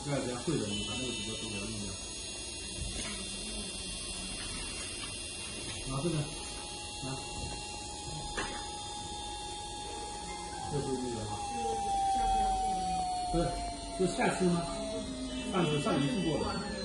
盖子要会的，你把那个直接都给它弄掉。拿这个，拿，这是那个哈。不是，这下次吗？上次上一次过的。